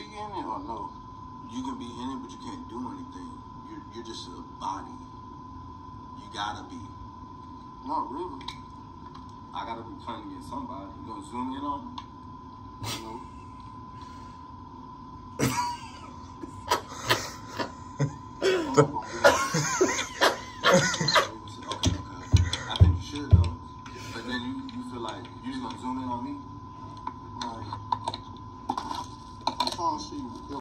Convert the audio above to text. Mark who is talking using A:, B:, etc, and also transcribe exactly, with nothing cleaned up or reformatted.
A: be in it or no?
B: You can be in it, but you can't do anything. You're, you're just a body. You gotta be.
A: Not really.
B: I gotta be playing against somebody. You gonna zoom in on me?
A: No.
B: Okay, okay. I think you should though. But then you, you feel like you just gonna zoom in on me?
A: Like, I'm trying to see.